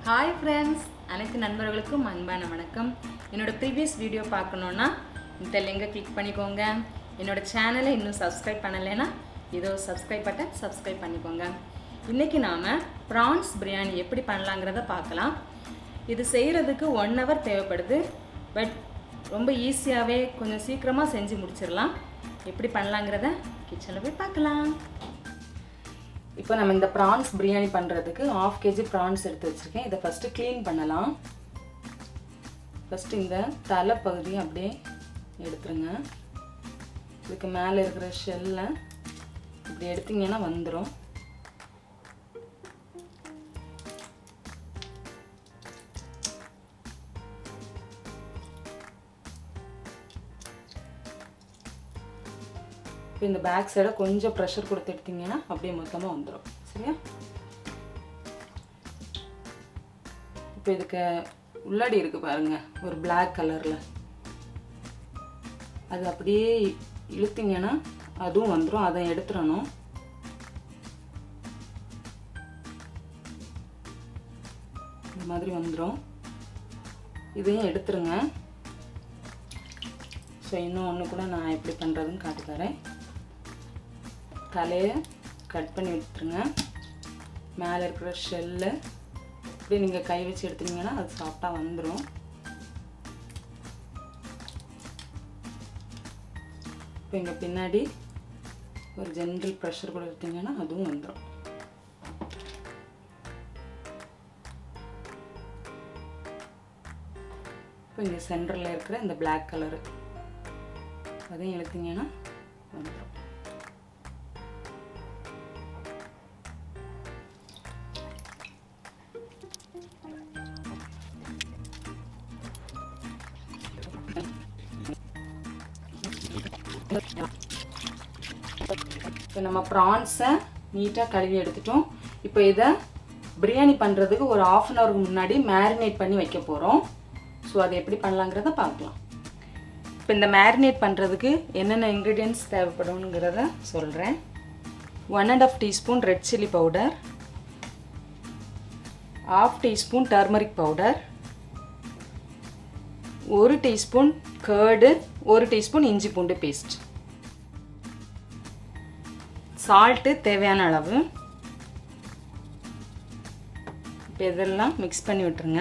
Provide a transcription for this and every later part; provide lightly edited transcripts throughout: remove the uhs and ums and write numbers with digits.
Hi friends, அனைத்து நண்பர்களுக்கும் அன்பான வணக்கம். என்னோட previous வீடியோ பார்க்கணும்னா இந்த லிங்கை கிளிக் பண்ணிக்கோங்க. என்னோட சேனலை இன்னும் subscribe பண்ணலைனா இதோ subscribe பட்டன் subscribe பண்ணிக்கோங்க. இன்னைக்கு நாம prawns பிரியாணி எப்படி பண்ணலாம்ங்கறத பார்க்கலாம். இது செய்யிறதுக்கு 1 hour தேவைப்படுது. பட் ரொம்ப ஈஸியாவே கொஞ்சம் சீக்கிரமா செஞ்சு முடிச்சிரலாம். எப்படி பண்ணலாம்ங்கறத கிச்சன்ல போய் பார்க்கலாம். இப்போ நம்ம இந்த prawns பிரியாணி பண்றதுக்கு 1/2 kg prawns எடுத்து வச்சிருக்கேன். இத ஃபர்ஸ்ட் க்ளீன் பண்ணலாம். ஃபர்ஸ்ட் இந்த தலை பகுதியை அப்படியே எடுத்துருங்க. இதுக்கு மேல இருக்கிற ஷெல்ல இப்படி எடுத்தீங்கன்னா வந்துரும். இந்த பேக் சைட கொஞ்சம் பிரஷர் கொடுத்து எடுத்தீங்கன்னா அப்படியே மொத்தமா வந்துரும். சரியா? இப்போ இதுக்கு உள்ளாடி இருக்கு பாருங்க, ஒரு Black கலர்ல. அது அப்படியே இழுத்தீங்கன்னா அதுவும் வந்துரும். அதை எடுத்துறணும். இந்த மாதிரி வந்துரும். இதையும் எடுத்துருங்க. சோ இன்னும் ஒண்ணு கூட நான் எப்படி பண்றதுன்னு காட்டி தரேன். தலையை கட் பண்ணி விட்டுருங்க. மேலே இருக்கிற ஷெல்லை இப்படி நீங்கள் கை வச்சு எடுத்தீங்கன்னா அது சாஃப்டாக வந்துடும். இப்போ இங்கே பின்னாடி ஒரு ஜென்ரல் ப்ரெஷர் கூட எடுத்தீங்கன்னா அதுவும் வந்துடும். இப்போ இங்கே சென்டரில் இருக்கிற இந்த Black கலரு அதையும் எடுத்தீங்கன்னா வந்துடும். இப்போ நம்ம ப்ரான்ஸை நீட்டாக கழுவி எடுத்துட்டோம். இப்போ இதை பிரியாணி பண்ணுறதுக்கு ஒரு 1/2 hour முன்னாடி மேரினேட் பண்ணி வைக்க போகிறோம். ஸோ அதை எப்படி பண்ணலாங்கிறத பார்க்கலாம். இப்போ இந்த மேரினேட் பண்ணுறதுக்கு என்னென்ன இன்க்ரீடியன்ட்ஸ் தேவைப்படுங்கிறத சொல்கிறேன். 1½ teaspoon red chilli powder, 1/2 teaspoon turmeric powder, 1 teaspoon curd, 1 teaspoon இஞ்சி பூண்டு பேஸ்ட், சால்ட்டு தேவையான அளவு. இப்போ இதெல்லாம் மிக்ஸ் பண்ணி விட்டுருங்க.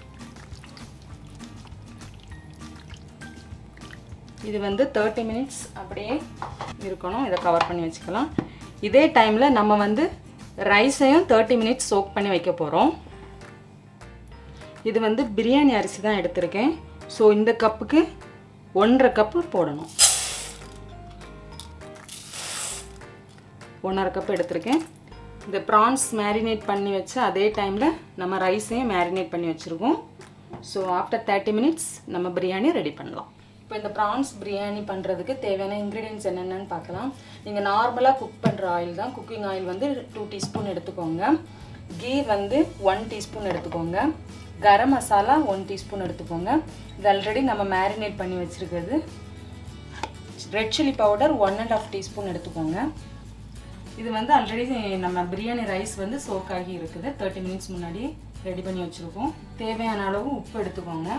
இது வந்து 30 minutes அப்படியே இருக்கணும். இதை கவர் பண்ணி வச்சுக்கலாம். இதே டைமில் நம்ம வந்து ரைஸையும் 30 minutes சோக் பண்ணி வைக்க போகிறோம். இது வந்து பிரியாணி அரிசி தான் எடுத்திருக்கேன். ஸோ இந்த கப்புக்கு 1½ கப்பு போடணும். 1½ கப் எடுத்திருக்கேன். இந்த ப்ரான்ஸ் மேரினேட் பண்ணி வச்சு அதே டைமில் நம்ம ரைஸையும் மேரினேட் பண்ணி வச்சுருக்கோம். ஸோ ஆஃப்டர் 30 minutes நம்ம பிரியாணி ரெடி பண்ணலாம். இப்போ இந்த ப்ரான்ஸ் பிரியாணி பண்ணுறதுக்கு தேவையான இன்க்ரீடியன்ட்ஸ் என்னென்னு பார்க்கலாம். நீங்கள் நார்மலாக குக் பண்ணுற ஆயில் தான். குக்கிங் ஆயில் வந்து 2 டீஸ்பூன் எடுத்துக்கோங்க. கீ வந்து 1 டீஸ்பூன் எடுத்துக்கோங்க. கரம் மசாலா 1 டீஸ்பூன் எடுத்துக்கோங்க. இது ஆல்ரெடி நம்ம மேரினேட் பண்ணி வச்சுருக்கிறது. ரெட் சில்லி பவுடர் 1½ டீஸ்பூன் எடுத்துக்கோங்க. இது வந்து ஆல்ரெடி நம்ம பிரியாணி ரைஸ் வந்து சோக் ஆகி இருக்குது. 30 minutes முன்னாடி ரெடி பண்ணி வச்சுருக்கோம். தேவையான அளவு உப்பு எடுத்துக்கோங்க.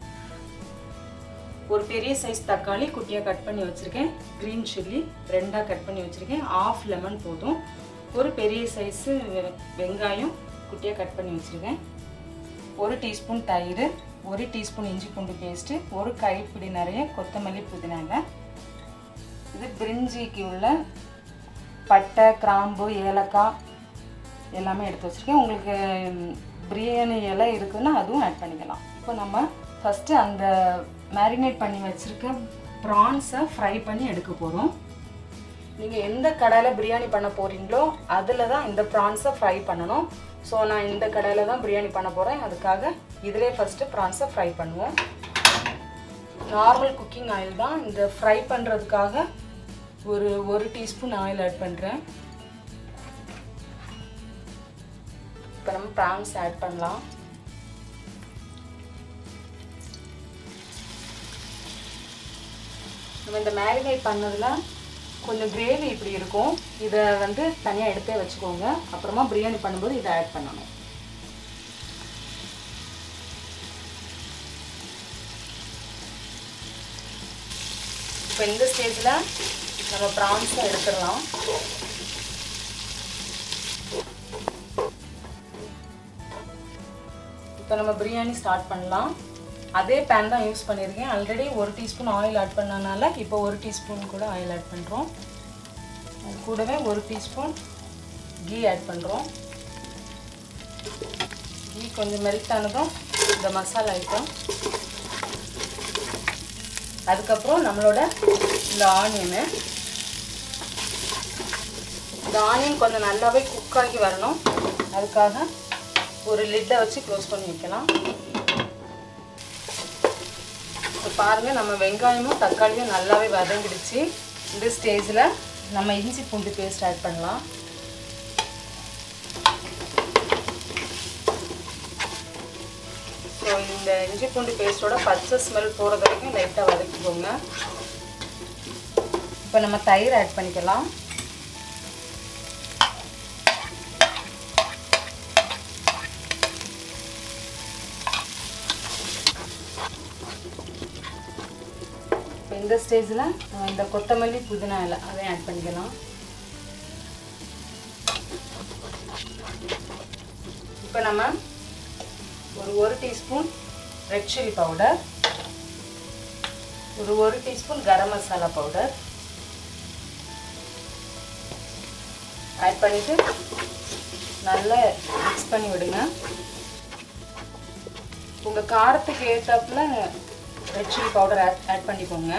ஒரு பெரிய சைஸ் தக்காளி குட்டியாக கட் பண்ணி வச்சுருக்கேன். க்ரீன் சில்லி 2ஆக கட் பண்ணி வச்சுருக்கேன். 1/2 லெமன் போதும். ஒரு பெரிய சைஸு வெங்காயம் குட்டியாக கட் பண்ணி வச்சுருக்கேன். 1 டீஸ்பூன் தயிர், 1 டீஸ்பூன் இஞ்சி பூண்டு பேஸ்ட்டு, 1 கைப்பிடி நிறைய கொத்தமல்லி புதினாங்க. இது பிரிஞ்சிக்கு உள்ள பட்டை, கிராம்பு, ஏலக்காய் எல்லாமே எடுத்து வச்சுருக்கேன். உங்களுக்கு பிரியாணி இலை இருக்குதுன்னா அதுவும் ஆட் பண்ணிக்கலாம். இப்போ நம்ம ஃபஸ்ட்டு அந்த மேரினேட் பண்ணி வச்சுருக்க ப்ரான்ஸை ஃப்ரை பண்ணி எடுக்க போகிறோம். நீங்கள் எந்த கடாயில் பிரியாணி பண்ண போகிறீங்களோ அதில் தான் இந்த ப்ரான்ஸை ஃப்ரை பண்ணணும். ஸோ நான் இந்த கடாயில் தான் பிரியாணி பண்ண போகிறேன். அதுக்காக இதிலே ஃபஸ்ட்டு ப்ரான்ஸை ஃப்ரை பண்ணுவோம். நார்மல் குக்கிங் ஆயில் தான். இந்த ஃப்ரை பண்ணுறதுக்காக ஒரு 1 டீஸ்பூன் ஆயில் ஆட் பண்ணுறேன். இப்போ நம்ம ப்ரான்ஸ் ஆட் பண்ணலாம். நம்ம இந்த மேரினேட் பண்ணதில் கொஞ்சம் கிரேவி இப்படி இருக்கும். இதை வந்து தனியாக எடுத்தே வச்சுக்கோங்க. அப்புறமா பிரியாணி பண்ணும்போது இதை ஆட் பண்ணணும். இப்போ இந்த ஸ்டேஜில் நம்ம ப்ரான்ஸை எடுத்துடலாம். இப்போ நம்ம பிரியாணி ஸ்டார்ட் பண்ணலாம். அதே பேன் தான் யூஸ் பண்ணியிருக்கேன். ஆல்ரெடி 1 டீஸ்பூன் ஆயில் ஆட் பண்ணனால இப்போ 1 டீஸ்பூன் கூட ஆயில் ஆட் பண்ணுறோம். அது கூடவே 1 டீஸ்பூன் கீ ஆட் பண்ணுறோம். கீ கொஞ்சம் மெல்ட் ஆனதும் இந்த மசாலா ஐட்டம், அதுக்கப்புறம் நம்மளோட இந்த ஆனியனு. இந்த ஆனியன் கொஞ்சம் நல்லாவே குக் ஆகி வரணும். அதுக்காக ஒரு லிட்டை வச்சு க்ளோஸ் பண்ணி வைக்கலாம். இப்போ பாருங்கள், நம்ம வெங்காயமும் தக்காளியும் நல்லாவே வதங்கிடுச்சு. இந்த ஸ்டேஜில் நம்ம இஞ்சி பூண்டு பேஸ்ட் ஆட் பண்ணலாம். ஸோ இந்த இஞ்சி பூண்டு பேஸ்ட்டோட பச்சை ஸ்மெல் போகிறது வரைக்கும் லைட்டாக வதக்கிக்கோங்க. இப்போ நம்ம தயிர் ஆட் பண்ணிக்கலாம். இந்த ஸ்டேஜில் நம்ம இந்த கொத்தமல்லி புதினா இலை அதையும் ஆட் பண்ணிக்கலாம். இப்போ நம்ம ஒரு டீஸ்பூன் ரெட் சில்லி பவுடர், ஒரு teaspoon garam masala powder add பண்ணிவிட்டு நல்லா மிக்ஸ் பண்ணி விடுங்க. உங்கள் காரத்துக்கு ஏற்றாப்புல ரெட் சில்லி பவுடர் ஆட் பண்ணிக்கோங்க.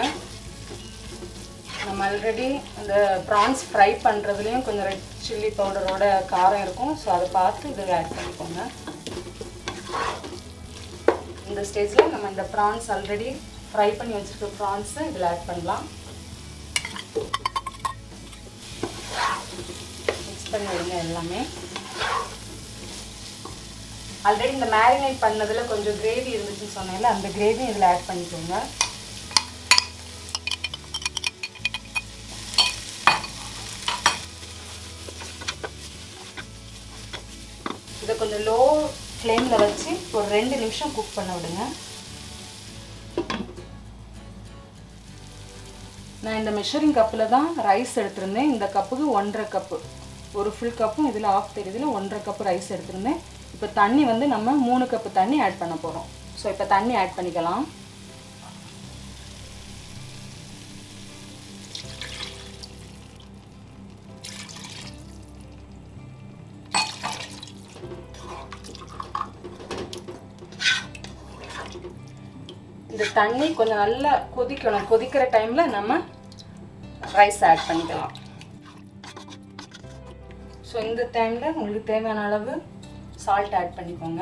நம்ம ஆல்ரெடி அந்த ப்ரான்ஸ் ஃப்ரை பண்ணுறதுலேயும் கொஞ்சம் ரெட் சில்லி பவுடரோட காரம் இருக்கும். ஸோ அதை பார்த்து இதில் ஆட் பண்ணிக்கோங்க. இந்த ஸ்டேஜில் நம்ம இந்த ப்ரான்ஸ் ஆல்ரெடி ஃப்ரை பண்ணி வச்சுருக்க ப்ரான்ஸை இதில் ஆட் பண்ணலாம். மிக்ஸ் பண்ணி விடுங்க எல்லாமே. ஆல்ரெடி இந்த மேரினேட் பண்ணதில் கொஞ்சம் கிரேவி இருந்துச்சுன்னு சொன்னேன்ல, அந்த கிரேவியும் இதில் ஆட் பண்ணிக்கோங்க. இதை கொஞ்சம் லோ ஃப்ளேமில் வச்சு ஒரு 2 நிமிஷம் குக் பண்ண விடுங்க. நான் இந்த மெஷரிங் கப்பில் தான் ரைஸ் எடுத்திருந்தேன். இந்த கப்புக்கு 1.5 கப்பு, ஒரு ஃபுல் கப்பும் இதில் ஆஃப் தெரியுதுல 1.5 கப்பு ரைஸ் எடுத்திருந்தேன். இப்போ தண்ணி வந்து நம்ம 3 கப்பு தண்ணி ஆட் பண்ண போகிறோம். ஸோ இப்போ தண்ணி ஆட் பண்ணிக்கலாம். இந்த தண்ணி கொஞ்சம் நல்லா கொதிக்கணும். கொதிக்கிற டைமில் நம்ம ரைஸ் ஆட் பண்ணிக்கலாம். ஸோ இந்த டைமில் உங்களுக்கு தேவையான அளவு சால்ட் ஆட் பண்ணிக்கோங்க.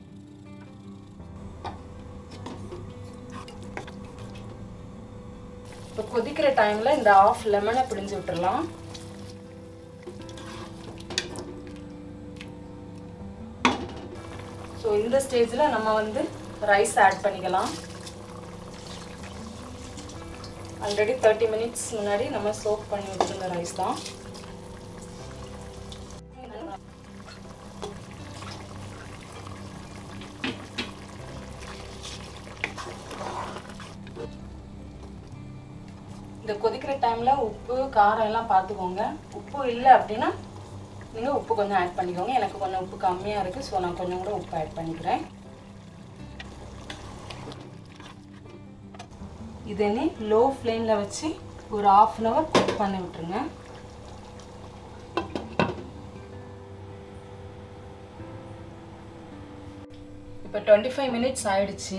இப்போ கொதிக்கிற டைமில் இந்த ½ லெமனை பிழிஞ்சு விட்டுடலாம். ஸோ இந்த ஸ்டேஜில் நம்ம வந்து ரைஸ் ஆட் பண்ணிக்கலாம். ஆல்ரெடி 30 மினிட்ஸ் முன்னாடி நம்ம சோக் பண்ணி வச்சுருந்த ரைஸ் தான். இந்த கொதிக்கிற டைமில் உப்பு காரம் எல்லாம் பார்த்துக்கோங்க. உப்பு இல்லை அப்படின்னா நீங்கள் உப்பு கொஞ்சம் ஆட் பண்ணிக்கோங்க. எனக்கு கொஞ்சம் உப்பு கம்மியாக இருக்குது. ஸோ நான் கொஞ்சம் கூட உப்பு ஆட் பண்ணிக்கிறேன். இதனே லோ ஃப்ளேமில் வச்சு ஒரு ½ அன் ஹவர் குக் பண்ணி விட்டுருங்க. இப்போ 25 மினிட்ஸ் ஆயிடுச்சு.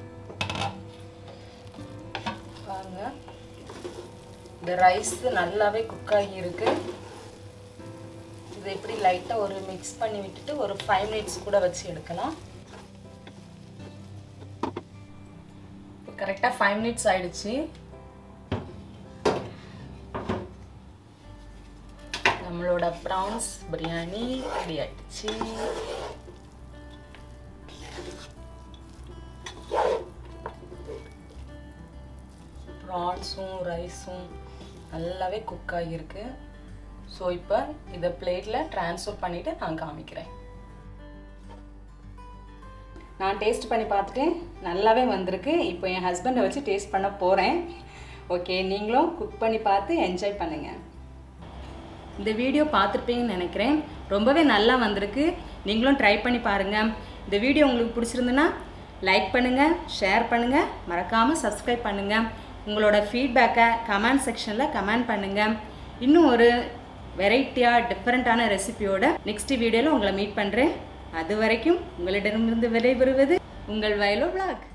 பாருங்க, இந்த ரைஸ் நல்லாவே குக் ஆகி இருக்கு. இதை இப்படி லைட்டாக ஒரு மிக்ஸ் பண்ணி விட்டுட்டு ஒரு 5 மினிட்ஸ் கூட வச்சு எடுக்கலாம். கரெக்டாக 5 மினிட்ஸ் ஆயிடுச்சு. நம்மளோட ப்ரான்ஸ் பிரியாணி ரெடி ஆயிடுச்சு. ப்ரான்ஸும் ரைஸும் நல்லாவே குக் ஆகியிருக்கு. ஸோ இப்போ இதை பிளேட்டில் ட்ரான்ஸ்ஃபர் பண்ணிவிட்டு நான் காமிக்கிறேன். நான் டேஸ்ட் பண்ணி பார்த்துட்டு நல்லாவே வந்திருக்கு. இப்போ என் ஹஸ்பண்டை வச்சு டேஸ்ட் பண்ண போகிறேன். ஓகே, நீங்களும் குக் பண்ணி பார்த்து என்ஜாய் பண்ணுங்கள். இந்த வீடியோ பார்த்துருப்பீங்கன்னு நினைக்கிறேன். ரொம்பவே நல்லா வந்திருக்கு. நீங்களும் ட்ரை பண்ணி பாருங்கள். இந்த வீடியோ உங்களுக்கு பிடிச்சிருந்துன்னா லைக் பண்ணுங்கள், ஷேர் பண்ணுங்கள், மறக்காமல் சப்ஸ்கிரைப் பண்ணுங்கள். உங்களோட ஃபீட்பேக்கை கமெண்ட் செக்ஷனில் கமெண்ட் பண்ணுங்கள். இன்னும் ஒரு வெரைட்டியாக டிஃப்ரெண்ட்டான ரெசிபியோட நெக்ஸ்ட் வீடியோவில் உங்களை மீட் பண்ணுறேன். அது வரைக்கும் உங்களிடமிருந்து விடைபெறுவது உங்கள் வயலோ vlog.